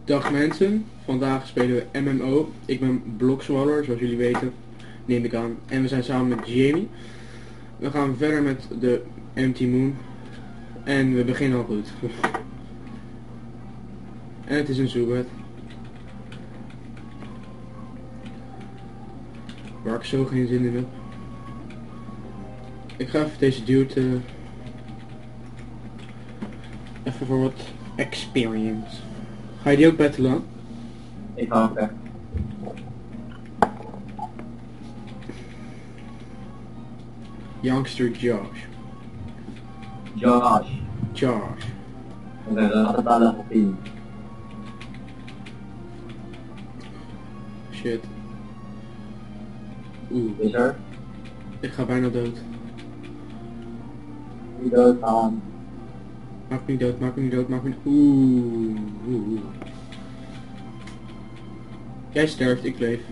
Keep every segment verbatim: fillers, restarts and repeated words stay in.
Dag mensen, vandaag spelen we M M O. Ik ben Blokswaller, zoals jullie weten, neem ik aan. En we zijn samen met Jamie. We gaan verder met de Empty Moon. En we beginnen al goed. En het is een zoekbed. Waar ik zo geen zin in heb. Ik ga even deze dude... Uh, even voor wat experience. Ga je die ook battelen? Ik ga ook weg. Youngster Josh. Josh. Josh. Oké, dan gaat het aan level tien. Shit. Oeh, Is er? ik ga bijna dood. Niet doodgaan. Maak me niet dood, maak me niet dood, maak me niet... Oeh, oeh, oeh. Jij sterft, ik leef.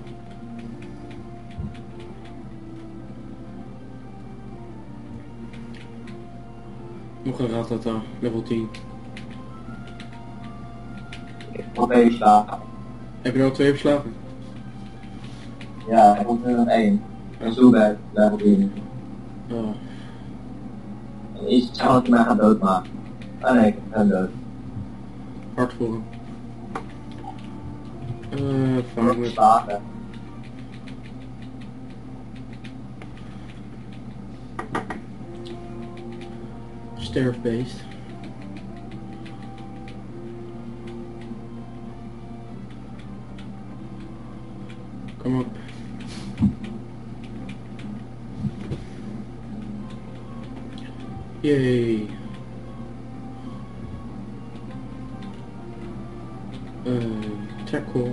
Nog een ratata, level tien. Ik heb nog één slagen. Heb je er al twee verslagen? Ja, ik moet nu nog één. En zo bij level tien. Oh. En is het zou dat hij mij gaat doodmaken. Ah nee, ik heb hem dood. Hard voor hem. Eh, Ik vang heb met... slagen. Sterfbeest. Kom op. Yay. Uh, tackle.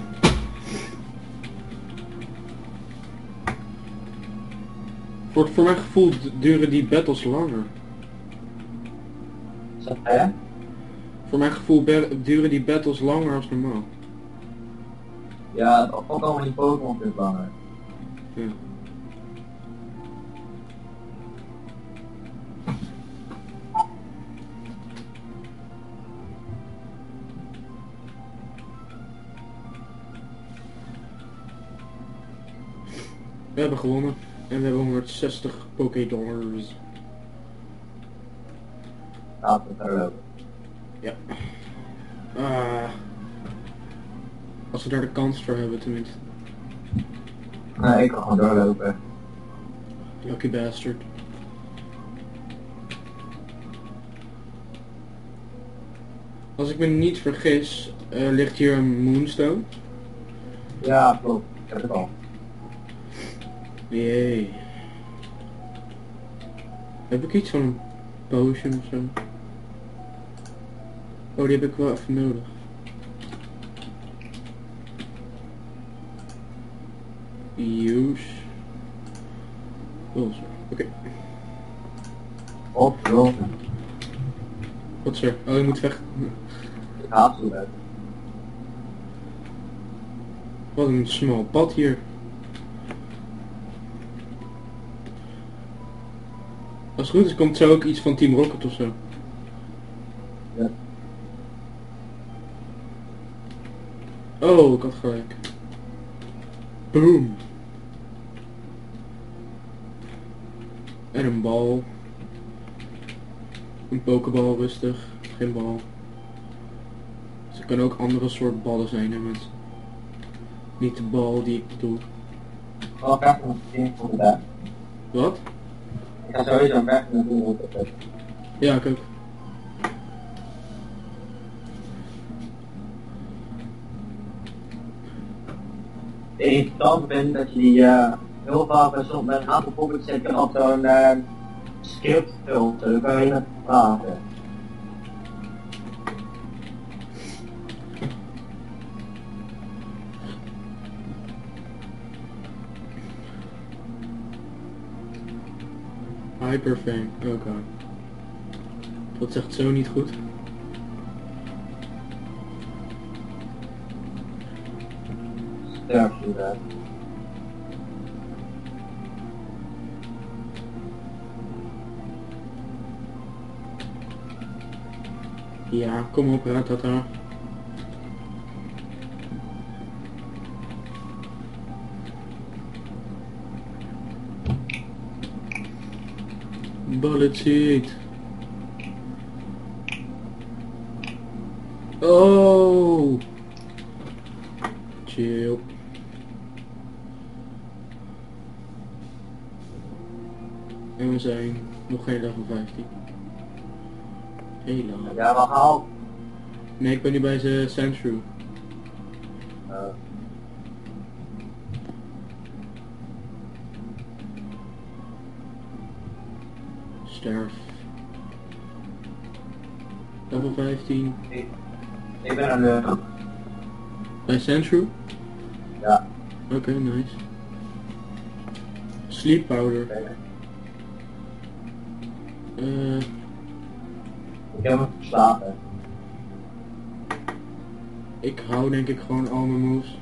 Voor, voor mijn gevoel duren die battles langer. Zeg je? Voor mijn gevoel duren die battles langer als normaal. Ja, ook allemaal die Pokémon veel langer. Ja. We hebben gewonnen en we hebben honderdzestig Pokédollars. Laten we verder lopen. Ja. Ah. Als we daar de kans voor hebben tenminste. Nee, ik kan gewoon doorlopen. Lucky bastard. Als ik me niet vergis, uh, ligt hier een Moonstone. Ja, klopt. Ik heb het al. Jee. Heb ik iets van een potion of zo? Oh, die heb ik wel even nodig. Use. Oh, zo. Oké. Op, lopen. Wat is er? Oh, je moet weg. Ik haat zo uit. Wat een smal pad hier. Als het goed is, komt zo ook iets van Team Rocket of zo. Ja. Oh, ik had gelijk. Boom. En een bal. Een pokebal, rustig. Geen bal. Ze kunnen ook andere soort ballen zijn, hè mensen. Niet de bal die ik bedoel. Wel vechten met Team Rocket daar. Wat? Ik ga sowieso vechten met Team Rocket. Ja, ik ook. Het irritant vind dat je die uh, heel vaak bij soms met een aantal pockets zet je op zo'n uh, script filter, dan kan je met praten. Hyperfang, oh god. Dat zegt zo niet goed. Sterk inderdaad. Ja, kom op, Ratata. Bullet seed. Oh. Chill. En we zijn nog geen level vijftien. Heel lang. Heb jij wel gehaald? Nee, ik ben nu bij de Sandshrew. Uh, Sterf. Level vijftien. ik, ik ben er nu. Bij Sandshrew? Ja. Oké, okay, nice. Sleep powder. Okay. Uh, Ik heb hem verslapen. ik hou denk ik gewoon al mijn moves.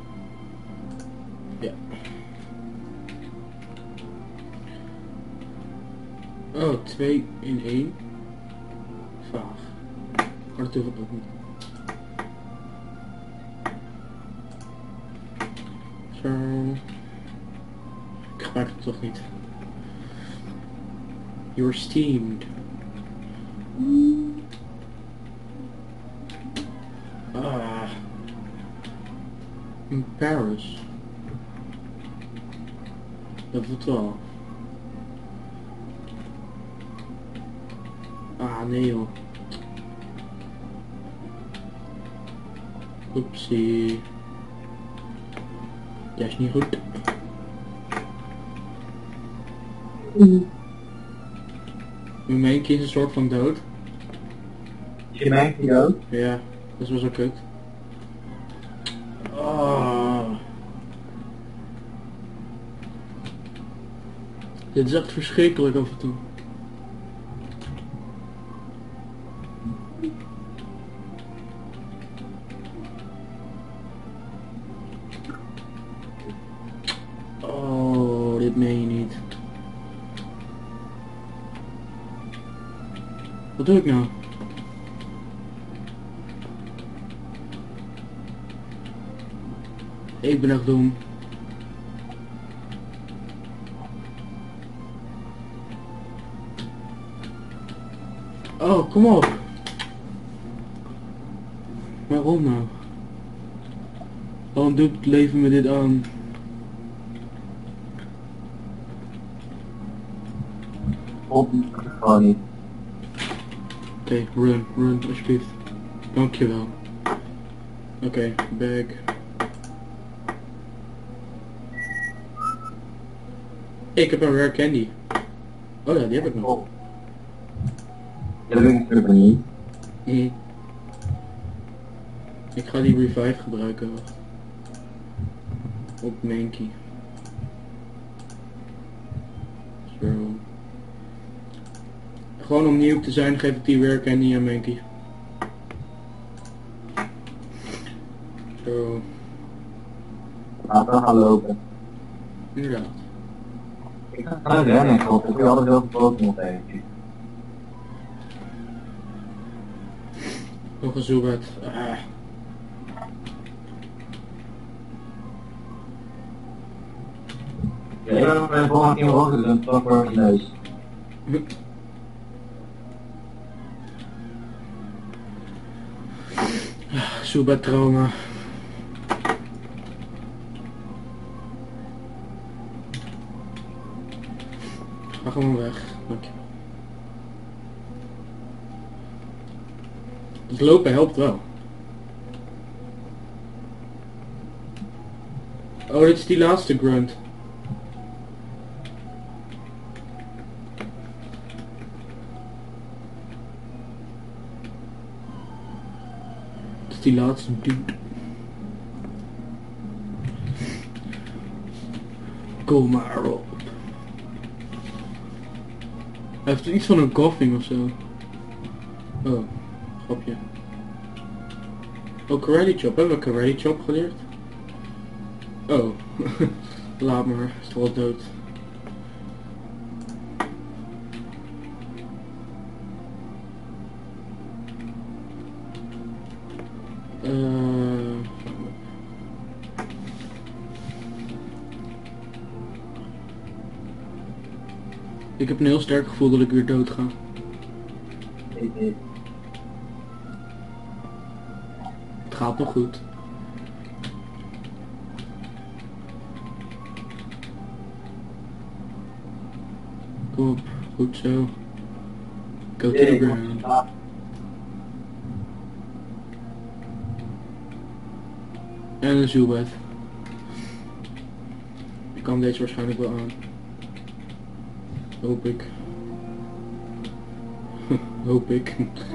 Ja. Oh, twee in één. Vaag. Maar dat hoeft ook niet. Zo. Ik gebruik het toch niet. You're steamed. Ah. In Paris. Level twaalf. Ah, nee joh. Oepsie. Dat is niet goed. Mm. Mijn mainkie is een soort van dood. Is je mijn dood? Ja, dat is wel zo kut. Oh. Dit is echt verschrikkelijk af en toe. Oh, dit meen je niet. Wat doe ik nou? Ik ben echt dom. Oh, kom op. Waarom nou? Waarom doet het leven me dit aan? Op, gewoon niet. Oké, okay, run, run, alsjeblieft. Dankjewel. Oké, okay, bag. Ik heb een rare candy. Oh ja, die heb ik nog. Oh. Ja, dat weet ik natuurlijk niet. Mm. Ik ga die revive gebruiken. Wacht. Op Mankey. Zo. Gewoon om nieuw te zijn geef ik die rare candy aan Mankey. Zo. Laten we gaan lopen. Inderdaad. Ik ga rennen, ik hoop. Ik wil altijd heel veel Pokémon tegen. Nog een zoebed. Ah. Ja, ik ben bij de volgende keer ook dus een plak voor je neus. Zoebed trauma. Ga gewoon weg. Dankjewel. Het lopen helpt wel. Oh, dit is die laatste grunt. Dit is die laatste dude. Kom maar op. Hij heeft iets van een coughing of zo. Oh, grapje. Oh, karate chop. Hebben we karate chop geleerd? Oh, laat maar. Is toch wel dood. Uh... Ik heb een heel sterk gevoel dat ik weer dood ga. Ik niet. Het gaat nog goed. Kom op, goed zo. Go to the Ik ground. ah, En een zoelbed. Ik kan deze waarschijnlijk wel aan. Hoop ik. Hoop ik.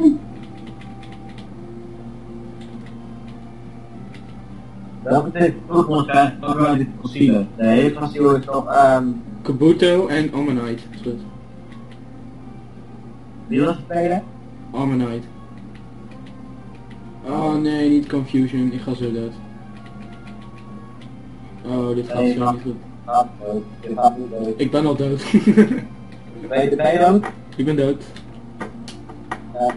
welke twee Pokémon zijn ook uit dit fossiele? De hele fossiel is toch, ehm, Kabuto en Ammonite. Is goed. wie was de tweede? Ammonite. Oh nee, niet Confusion. Ik ga zo dood. Oh, dit gaat Nee, zo maar- niet goed. Ah, dood. Dit gaat niet dood. Ik ben al dood. Ben je, ben je dood? Ik ben dood. Ja.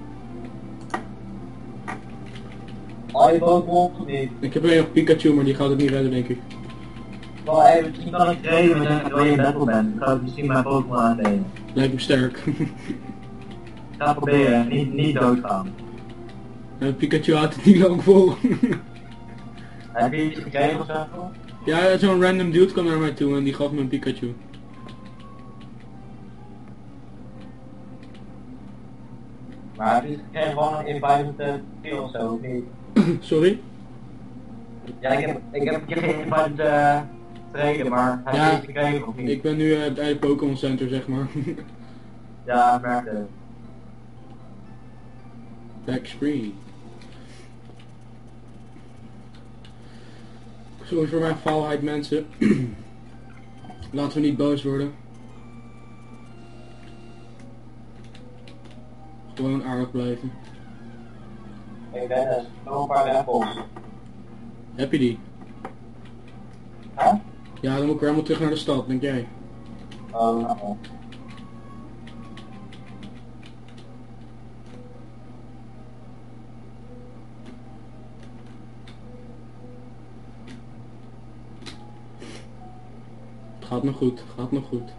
Al je Pokémon of niet? Ik heb alleen nog Pikachu, maar die gaat het niet redden, denk ik. Wel even, misschien kan ik trainen met terwijl je in battle bent. Dan ga ik misschien mijn Pokémon aannemen. Lijkt me sterk. Ik ga proberen, niet, niet doodgaan. Eh, Pikachu houdt het niet lang vol. Heb je iets gekregen of zo? Ja, zo'n random dude kwam naar mij toe en die gaf me een Pikachu. Maar heb je iets gekregen gewoon in invite kill of zo, of niet? Sorry? Ja, ik heb, ik heb geen invite uh, trainen, maar heb Ja, je iets gekregen of niet? Ik ben nu uh, bij het Pokémon Center, zeg maar. Ja, ik merk het. Back screen. Sorry voor mijn faalheid, mensen. Laten we niet boos worden. Gewoon aardig blijven. Ik ben dus nog een paar appels. Heb je die? Huh? Ja, dan moet ik weer helemaal terug naar de stad, denk jij? Oh, nou. Het gaat nog goed, het gaat nog goed.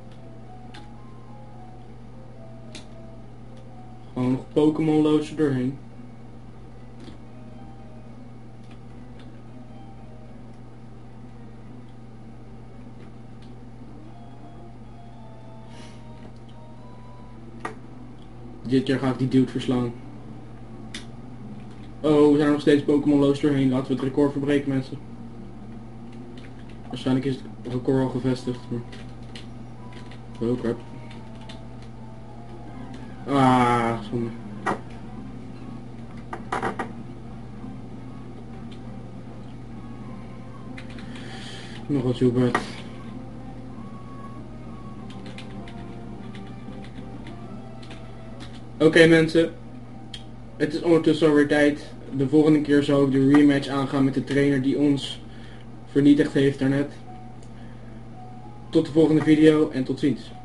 Gewoon nog Pokémon lozen doorheen. Dit jaar ga ik die dude verslaan. Oh, we zijn er nog steeds Pokémon loos doorheen. Laten we het record verbreken, mensen. Waarschijnlijk is het record al gevestigd. Maar... oh crap. Ah, zonde. Nog wat Hubert. Oké okay, mensen, het is ondertussen alweer tijd. De volgende keer zal ik de rematch aangaan met de trainer die ons vernietigd heeft daarnet. Tot de volgende video en tot ziens.